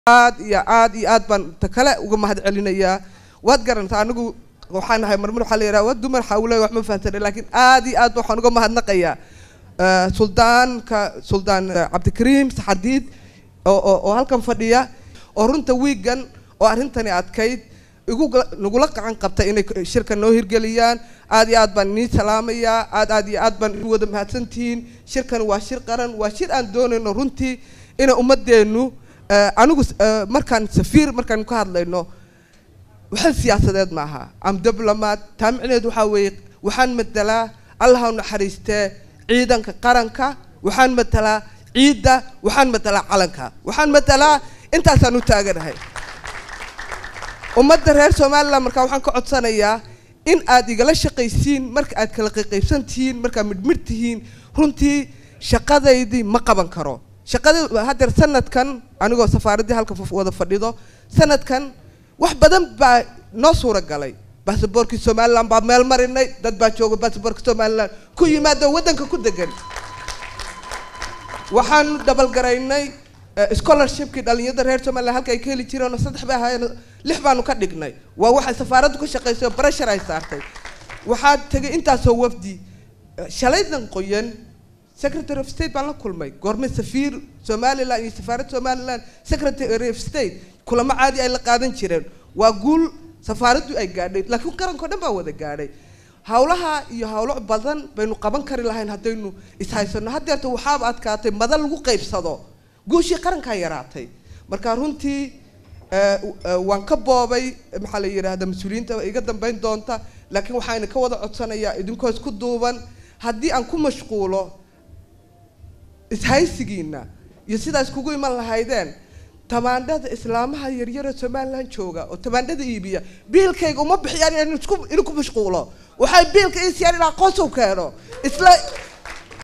aad baan takale uga mahad celinayaa waad garantaa anigu waxaan ahay marmar waxa la yiraahdaa wad dumar xawlay wax ma fahanteen laakiin aad waxaan uga mahadnaqayaa suldaan Cabdikariim Saxadiid oo halkan fadhiya oo runta wiigan oo arintani adkayd nagula qacan qabtay inay shirka noo hirgeliyaan aad baan nii salaamayaa aad baan wada mahadsantihiin shirkan waa shir qaran waa shir aan doonayno runtii ina ummadeenu anigu markaan safiir markaan ka hadlayno waxaan siyaasadeed maaha am diblomaat taamcineed waxa weeye waxaan matalaa Allah u naxariistee ciidanka qaranka waxaan matalaa ciida waxaan matalaa calanka waxaan matalaa intaasaan u taaganahay ummadda reer Soomaaliland marka waxaan ka codsanayaa in aad igala shaqaysiin marka aad kala qaybsantiin marka midmirtihiin runtii shaqadeydii ma qaban karo shaqada hadda sanadkan anigoo safaaradii halka wada fadhido sanadkan wax badan baa noo suura galay baasaboorkii Soomaaliland baa meel marinay dad baa jooga baasaboorka Soomaaliland ku yimaado wadanka ku degan waxaan dabal garaynay scholarshipkii dhalinyarada reer Soomaaliland halka ay ka heli jireen 3 baa hayeen 6 baanu ka dhignay waa waxa safaaraddu ka shaqeysay pressure ay saartay waxa tagay intaas oo wafdi shalaydan qoyan Secretary of State baan la kulmay goorma safiir Soomaaliland iyo safaaradda Soomaaliland Secretary of State kulama caadi ay la qaadan jireen waa guul safaaraddu ay gaadhay laakiin qaranka dhan baa wada gaadhay hawlaha iyo hawlo badan baynu qaban kari lahayn hadaynu ishaysano hadeerta waxa adkaatay madal lagu qaybsado guushii qaranka yaraatay marka runtii waan ka boobay maxaa la yiraahdaa mas'uuliyiinta iga dambeyn doonta laakiin waxaan ka wada codsanayaa idinkoo isku duuban haddii aan ku mashquulo ishaysigiina iyo sidaas kugu iman lahaydeen tamaandhada islaamaha yaryar ee Soomaaliland jooga oo tamaandhada iibiya biilkayga uma bixiyaan inuu ku mashquulo waxay biilka is yar ilaa qosow keeno isla